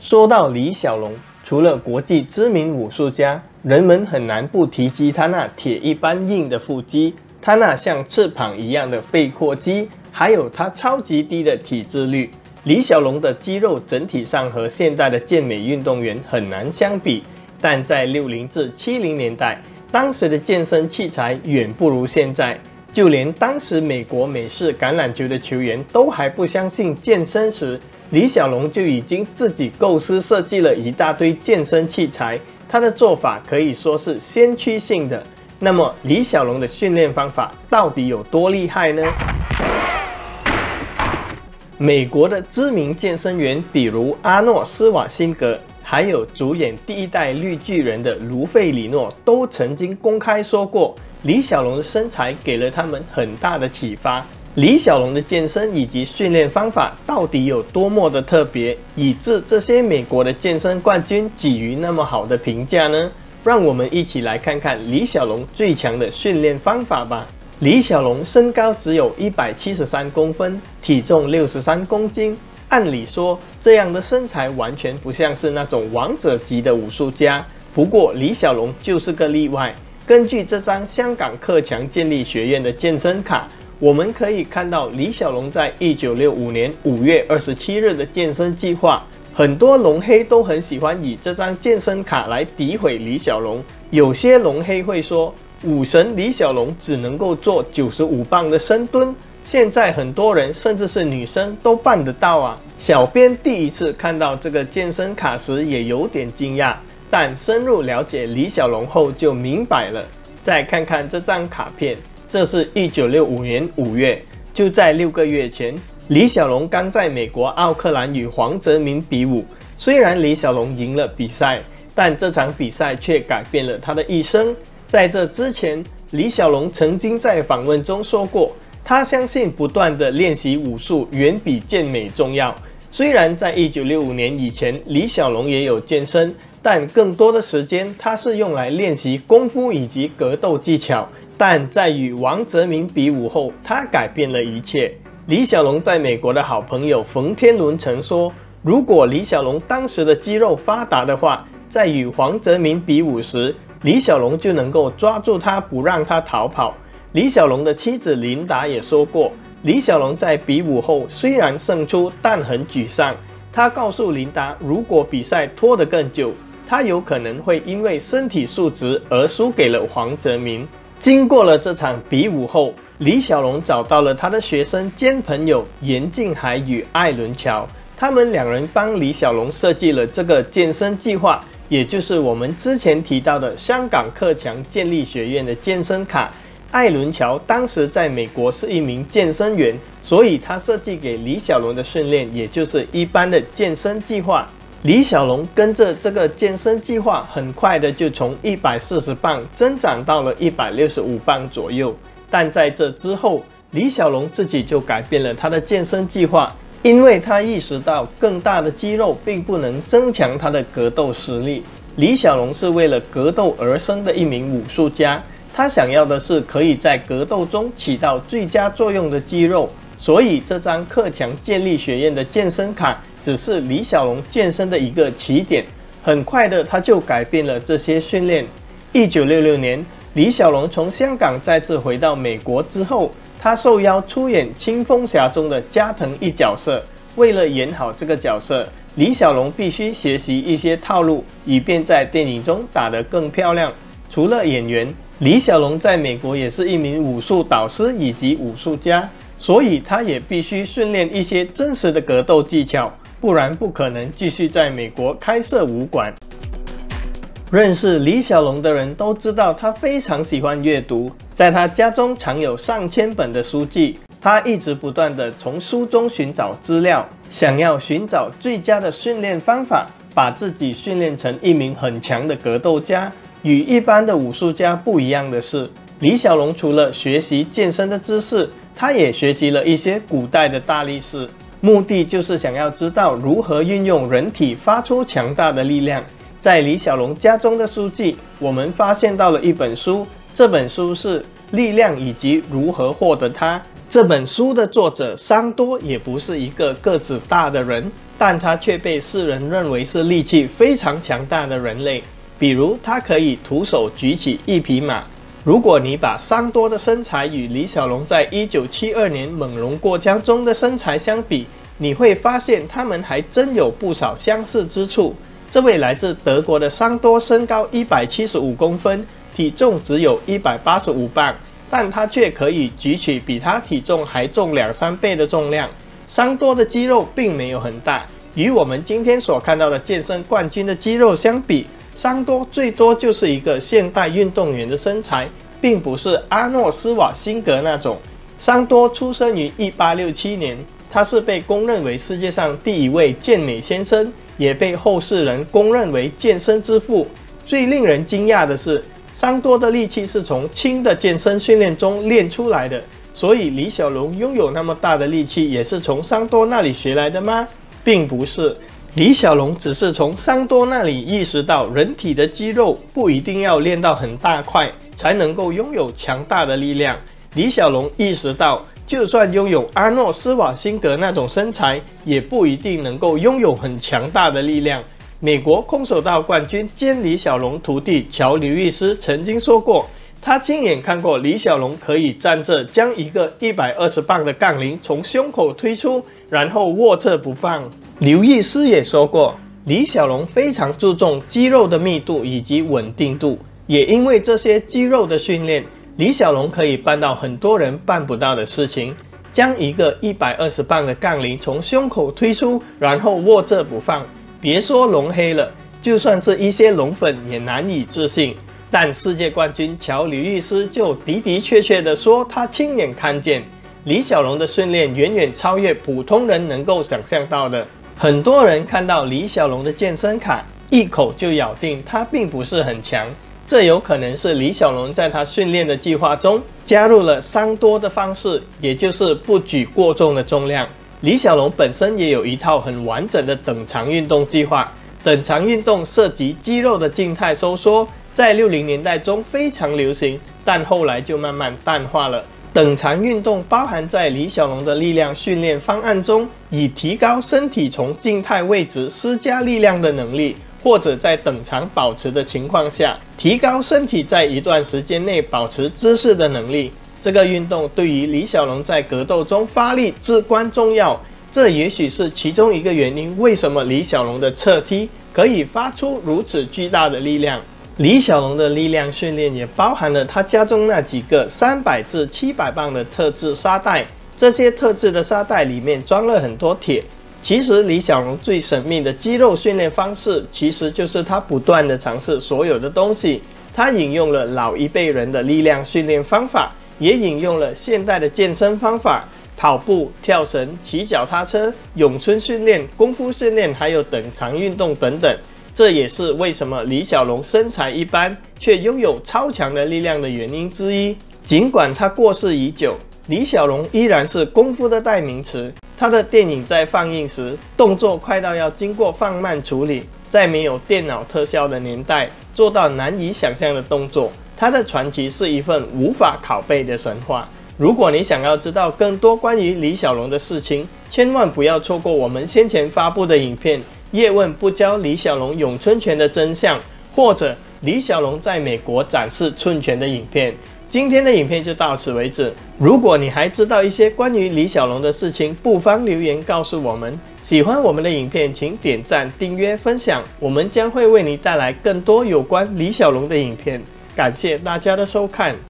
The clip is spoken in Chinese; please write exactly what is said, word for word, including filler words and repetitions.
说到李小龙，除了国际知名武术家，人们很难不提及他那铁一般硬的腹肌，他那像翅膀一样的背阔肌，还有他超级低的体脂率。李小龙的肌肉整体上和现代的健美运动员很难相比，但在六零至七零年代，当时的健身器材远不如现在，就连当时美国美式橄榄球的球员都还不相信健身时，李小龙就已经自己构思设计了一大堆健身器材，他的做法可以说是先驱性的。那么李小龙的训练方法到底有多厉害呢？美国的知名健身员，比如阿诺·施瓦辛格，还有主演第一代绿巨人的卢费里诺，都曾经公开说过，李小龙的身材给了他们很大的启发。李小龙的健身以及训练方法到底有多么的特别，以致这些美国的健身冠军给予那么好的评价呢？让我们一起来看看李小龙最强的训练方法吧。李小龙身高只有一百七十三公分，体重六十三公斤。按理说，这样的身材完全不像是那种王者级的武术家。不过，李小龙就是个例外。根据这张香港克强健力学院的健身卡，我们可以看到李小龙在一九六五年五月二十七日的健身计划。很多龙黑都很喜欢以这张健身卡来诋毁李小龙。有些龙黑会说，武神李小龙只能够做九十五磅的深蹲，现在很多人甚至是女生都办得到啊！小编第一次看到这个健身卡时也有点惊讶，但深入了解李小龙后就明白了。再看看这张卡片，这是一九六五年五月，就在六个月前，李小龙刚在美国奥克兰与黄泽民比武。虽然李小龙赢了比赛，但这场比赛却改变了他的一生。在这之前，李小龙曾经在访问中说过，他相信不断的练习武术远比健美重要。虽然在一九六五年以前，李小龙也有健身，但更多的时间他是用来练习功夫以及格斗技巧。但在与王泽民比武后，他改变了一切。李小龙在美国的好朋友冯天伦曾说，如果李小龙当时的肌肉发达的话，在与黄泽民比武时，李小龙就能够抓住他，不让他逃跑。李小龙的妻子琳达也说过，李小龙在比武后虽然胜出，但很沮丧。他告诉琳达，如果比赛拖得更久，他有可能会因为身体素质而输给了黄泽民。经过了这场比武后，李小龙找到了他的学生兼朋友严敬海与艾伦乔，他们两人帮李小龙设计了这个健身计划，也就是我们之前提到的香港克强健力学院的健身卡。艾伦乔当时在美国是一名健身员，所以他设计给李小龙的训练也就是一般的健身计划。李小龙跟着这个健身计划，很快的就从一百四十磅增长到了一百六十五磅左右。但在这之后，李小龙自己就改变了他的健身计划，因为他意识到更大的肌肉并不能增强他的格斗实力。李小龙是为了格斗而生的一名武术家，他想要的是可以在格斗中起到最佳作用的肌肉，所以这张克强健力学院的健身卡只是李小龙健身的一个起点。很快的，他就改变了这些训练。一九六六年，李小龙从香港再次回到美国之后，他受邀出演《青蜂侠》中的加藤一角色。为了演好这个角色，李小龙必须学习一些套路，以便在电影中打得更漂亮。除了演员，李小龙在美国也是一名武术导师以及武术家，所以他也必须训练一些真实的格斗技巧，不然不可能继续在美国开设武馆。认识李小龙的人都知道，他非常喜欢阅读，在他家中常有上千本的书籍。他一直不断地从书中寻找资料，想要寻找最佳的训练方法，把自己训练成一名很强的格斗家。与一般的武术家不一样的是，李小龙除了学习健身的知识，他也学习了一些古代的大力士，目的就是想要知道如何运用人体发出强大的力量。在李小龙家中的书籍，我们发现到了一本书，这本书是《力量以及如何获得它》。 这本书的作者桑多也不是一个个子大的人，但他却被世人认为是力气非常强大的人类。比如，他可以徒手举起一匹马。如果你把桑多的身材与李小龙在一九七二年猛龙过江中的身材相比，你会发现他们还真有不少相似之处。这位来自德国的桑多身高一百七十五公分，体重只有一百八十五磅，但他却可以举起比他体重还重两三倍的重量。桑多的肌肉并没有很大，与我们今天所看到的健身冠军的肌肉相比，桑多最多就是一个现代运动员的身材，并不是阿诺·施瓦辛格那种。桑多出生于一八六七年，他是被公认为世界上第一位健美先生，也被后世人公认为健身之父。最令人惊讶的是，桑多的力气是从轻的健身训练中练出来的，所以李小龙拥有那么大的力气也是从桑多那里学来的吗？并不是。李小龙只是从桑多那里意识到，人体的肌肉不一定要练到很大块才能够拥有强大的力量。李小龙意识到，就算拥有阿诺·施瓦辛格那种身材，也不一定能够拥有很强大的力量。美国空手道冠军兼李小龙徒弟乔·刘易斯曾经说过，他亲眼看过李小龙可以站着将一个一百二十磅的杠铃从胸口推出，然后握着不放。刘易斯也说过，李小龙非常注重肌肉的密度以及稳定度，也因为这些肌肉的训练，李小龙可以办到很多人办不到的事情，将一个一百二十磅的杠铃从胸口推出，然后握着不放。别说龙黑了，就算是一些龙粉也难以置信。但世界冠军乔·刘易斯就的的确确地说，他亲眼看见李小龙的训练远远超越普通人能够想象到的。很多人看到李小龙的健身卡，一口就咬定他并不是很强，这有可能是李小龙在他训练的计划中加入了桑多的方式，也就是不举过重的重量。李小龙本身也有一套很完整的等长运动计划。等长运动涉及肌肉的静态收缩，在六零年代中非常流行，但后来就慢慢淡化了。等长运动包含在李小龙的力量训练方案中，以提高身体从静态位置施加力量的能力，或者在等长保持的情况下，提高身体在一段时间内保持姿势的能力。这个运动对于李小龙在格斗中发力至关重要，这也许是其中一个原因，为什么李小龙的侧踢可以发出如此巨大的力量。李小龙的力量训练也包含了他家中那几个三百至七百磅的特制沙袋，这些特制的沙袋里面装了很多铁。其实李小龙最神秘的肌肉训练方式，其实就是他不断的尝试所有的东西。他引用了老一辈人的力量训练方法，也引用了现代的健身方法，跑步、跳绳、骑脚踏车、咏春训练、功夫训练，还有等长运动等等。这也是为什么李小龙身材一般却拥有超强的力量的原因之一。尽管他过世已久，李小龙依然是功夫的代名词。他的电影在放映时，动作快到要经过放慢处理，在没有电脑特效的年代，做到难以想象的动作。他的传奇是一份无法拷贝的神话。如果你想要知道更多关于李小龙的事情，千万不要错过我们先前发布的影片《叶问不教李小龙咏春拳的真相》，或者李小龙在美国展示寸拳的影片。今天的影片就到此为止。如果你还知道一些关于李小龙的事情，不妨留言告诉我们。喜欢我们的影片，请点赞、订阅、分享，我们将会为你带来更多有关李小龙的影片。感谢大家的收看。